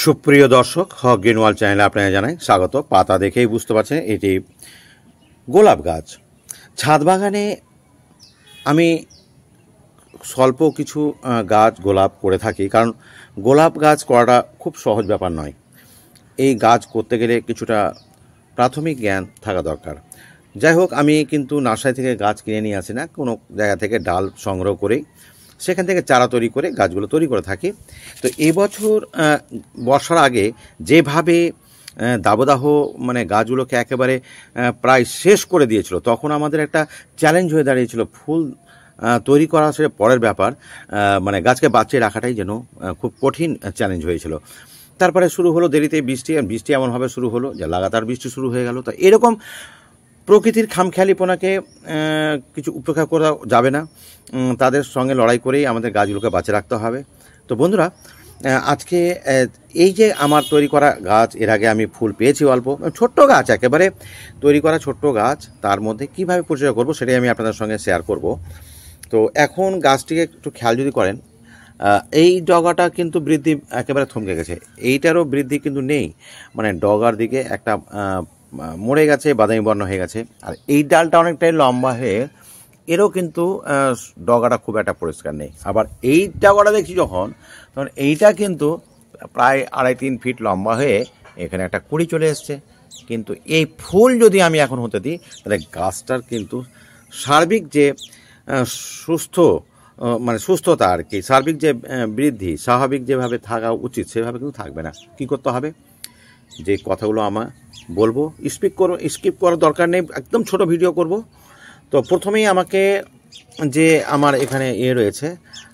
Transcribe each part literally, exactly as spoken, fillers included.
সুপ্রিয় দর্শক, হক green world চ্যানেলে আপনাকে জানাই স্বাগত। পাতা দেখেই বুঝতে পারছেন এটি গোলাপ গাছ। ছাদ বাগানে আমি স্বল্প কিছু গাছ গোলাপ করে থাকি, কারণ গোলাপ গাছ করাটা খুব সহজ ব্যাপার নয়। এই গাছ করতে গেলে কিছুটা প্রাথমিক জ্ঞান থাকা দরকার। যাই হোক, আমি কিন্তু নার্সারি থেকে গাছ কিনে নিয়ে আসি না, কোনো জায়গা থেকে ডাল সংগ্রহ করেই সেখান থেকে চারা তৈরি করে গাছগুলো তৈরি করে থাকি। তো এবছর বর্ষার আগে যেভাবে দাবদাহ মানে গাছগুলোকে একেবারে প্রায় শেষ করে দিয়েছিল, তখন আমাদের একটা চ্যালেঞ্জ হয়ে দাঁড়িয়েছিল। ফুল তৈরি করা সেটা পরের ব্যাপার, মানে গাছকে বাঁচিয়ে রাখাটাই যেন খুব কঠিন চ্যালেঞ্জ হয়েছিল। তারপরে শুরু হলো দেরিতে বৃষ্টি, আর বৃষ্টি এমনভাবে শুরু হলো যে লাগাতার বৃষ্টি শুরু হয়ে গেল। তো এরকম প্রকৃতির খামখেয়ালিপনাকে কিছু উপেক্ষা করা যাবে না, তাদের সঙ্গে লড়াই করেই আমাদের গাছগুলোকে বাঁচিয়ে রাখতে হবে। তো বন্ধুরা, আজকে এই যে আমার তৈরি করা গাছ, এর আগে আমি ফুল পেয়েছি অল্প, ছোট্ট গাছ একেবারে তৈরি করা ছোট্ট গাছ, তার মধ্যে কীভাবে পরিচর্যা করব সেটাই আমি আপনাদের সঙ্গে শেয়ার করব। তো এখন গাছটিকে একটু খেয়াল যদি করেন, এই ডগাটা কিন্তু বৃদ্ধি একেবারে থমকে গেছে, এইটারও বৃদ্ধি কিন্তু নেই, মানে ডগার দিকে একটা মরে গেছে, বাদামি বর্ণ হয়ে গেছে। আর এই ডালটা অনেকটাই লম্বা হয়ে এরও কিন্তু ডগাটা খুব একটা পরিষ্কার নেই। আবার এই ডগাটা দেখছি যখন, তখন এইটা কিন্তু প্রায় আড়াই তিন ফিট লম্বা হয়ে এখানে একটা কুড়ি চলে এসছে। কিন্তু এই ফুল যদি আমি এখন হতে দিই, তাহলে গাছটার কিন্তু সার্বিক যে সুস্থ মানে সুস্থতা আর কি, সার্বিক যে বৃদ্ধি স্বাভাবিক যেভাবে থাকা উচিত সেভাবে কিন্তু থাকবে না। কি করতে হবে, যে কথাগুলো আমার বলবো স্কিপ করো, স্কিপ করার দরকার নেই, একদম ছোট ভিডিও করব। তো প্রথমেই আমাকে যে আমার এখানে এ রয়েছে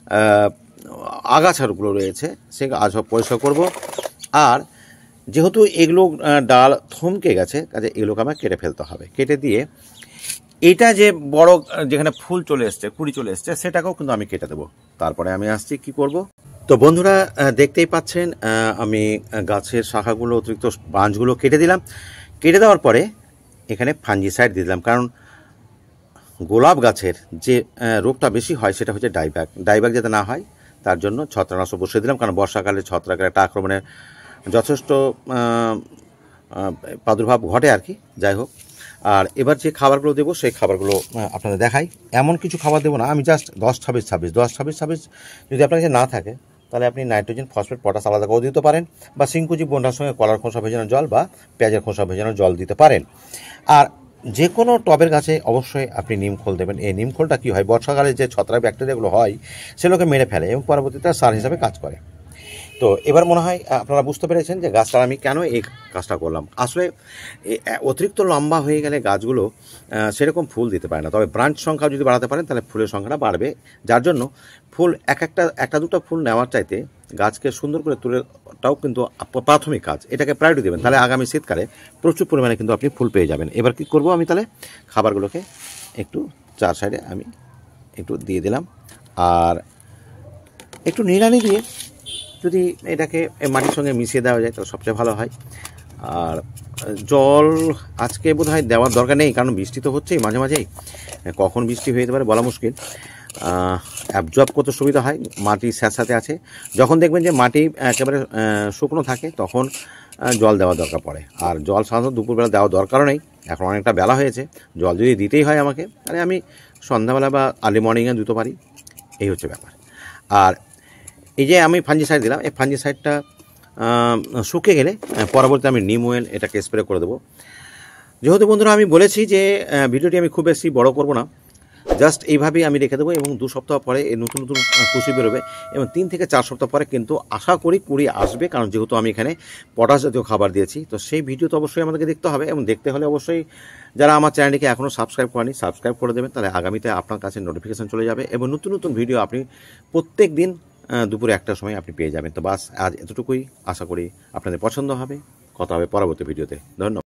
আগাছাগুলো রয়েছে, সে আগাছা পরিষ্কার করব। আর যেহেতু এগুলো ডাল থমকে গেছে, কাজে এগুলোকে আমার কেটে ফেলতে হবে। কেটে দিয়ে এটা যে বড় যেখানে ফুল চলে এসছে, কুড়ি চলে এসছে, সেটাকেও কিন্তু আমি কেটে দেবো। তারপরে আমি আসছি কি করব। তো বন্ধুরা, দেখতেই পাচ্ছেন আমি গাছের শাখাগুলো অতিরিক্ত বাঁশগুলো কেটে দিলাম। কেটে দেওয়ার পরে এখানে ফাঞ্জিসাইড দিয়ে দিলাম, কারণ গোলাপ গাছের যে রোগটা বেশি হয় সেটা হচ্ছে ডাইব্যাক। ডাইব্যাক যাতে না হয় তার জন্য ছত্রাকনাশক বসিয়ে দিলাম, কারণ বর্ষাকালে ছত্রাকের একটা আক্রমণের যথেষ্ট প্রাদুর্ভাব ঘটে আর কি। যাই হোক, আর এবার যে খাবারগুলো দেবো সেই খাবারগুলো আপনাদের দেখাই। এমন কিছু খাবার দেবো না, আমি জাস্ট দশ ছাব্বিশ ছাব্বিশ দশ ছাব্বিশ ছাব্বিশ যদি আপনার কাছে না থাকে, তাহলে আপনি নাইট্রোজেন, ফসফেট, পটাশ আলাদা করে দিতে পারেন, বা সিংকুচি বন্ডার সঙ্গে কলার খোসা ভেজানো জল বা পেঁয়াজের খোসা ভেজানো জল দিতে পারেন। আর যে কোনো টবের গাছে অবশ্যই আপনি নিমখোল দেবেন। এই নিমখোলটা কী হয়, বর্ষাকালে যে ছত্রাক ব্যাকটেরিয়াগুলো হয় সেগুলোকে মেরে ফেলে এবং পরবর্তীতে সার হিসাবে কাজ করে। তো এবার মনে হয় আপনারা বুঝতে পেরেছেন যে গাছটা আমি কেন এই কাজটা করলাম। আসলে অতিরিক্ত লম্বা হয়ে গেলে গাছগুলো সেরকম ফুল দিতে পারে না, তবে ব্রাঞ্চ সংখ্যা যদি বাড়াতে পারেন তাহলে ফুলের সংখ্যাটা বাড়বে। যার জন্য ফুল এক একটা একটা দুটো ফুল নেওয়ার চাইতে গাছকে সুন্দর করে তুলেটাও কিন্তু প্রাথমিক কাজ, এটাকে প্রায়োরিটি দেবেন, তাহলে আগামী শীতকালে প্রচুর পরিমাণে কিন্তু আপনি ফুল পেয়ে যাবেন। এবার কি করব, আমি তাহলে খাবারগুলোকে একটু চার সাইডে আমি একটু দিয়ে দিলাম, আর একটু নিড়ানি দিয়ে যদি এটাকে মাটির সঙ্গে মিশিয়ে দেওয়া যায় তাহলে সবচেয়ে ভালো হয়। আর জল আজকে বোধ হয় দেওয়ার দরকার নেই, কারণ বৃষ্টি তো হচ্ছেই মাঝে মাঝেই, কখন বৃষ্টি হয়ে যেতে পারে বলা মুশকিল। অ্যাবজর্ব করতে সুবিধা হয়, মাটি স্যাঁতস্যাঁতে আছে। যখন দেখবেন যে মাটি একেবারে শুকনো থাকে তখন জল দেওয়া দরকার পড়ে, আর জল সাধারণত দুপুরবেলা দেওয়া দরকারও নেই। এখন অনেকটা বেলা হয়েছে, জল যদি দিতেই হয় আমাকে, তাহলে আমি সন্ধ্যাবেলা বা আর্লি মর্নিংয়ে দিতে পারি, এই হচ্ছে ব্যাপার। আর এই যে আমি ফাঞ্জিসাইড দিলাম, এই ফাঞ্জিসাইডটা শুকিয়ে গেলে পরবর্তীতে আমি নিম অয়েল এটাকে স্প্রে করে দেবো। যেহেতু বন্ধুরা আমি বলেছি যে ভিডিওটি আমি খুব বেশি বড় করব না, জাস্ট এইভাবেই আমি রেখে দেবো, এবং দু সপ্তাহ পরে এই নতুন নতুন কুশি বেরোবে, এবং তিন থেকে চার সপ্তাহ পরে কিন্তু আশা করি কুড়ি আসবে, কারণ যেহেতু আমি এখানে পটাশ জাতীয় খাবার দিয়েছি। তো সেই ভিডিও তো অবশ্যই আমাদেরকে দেখতে হবে, এবং দেখতে হলে অবশ্যই যারা আমার চ্যানেলটিকে এখনও সাবস্ক্রাইব করেনি সাবস্ক্রাইব করে দেবেন, তাহলে আগামীতে আপনার কাছে নোটিফিকেশান চলে যাবে, এবং নতুন নতুন ভিডিও আপনি প্রত্যেক দিন দুপুরে একটার সময় আপনি পেয়ে যাবেন। তো বাস আজ এতটুকুই, আশা করি আপনাদের পছন্দ হবে। কথা হবে পরবর্তী ভিডিওতে। ধন্যবাদ।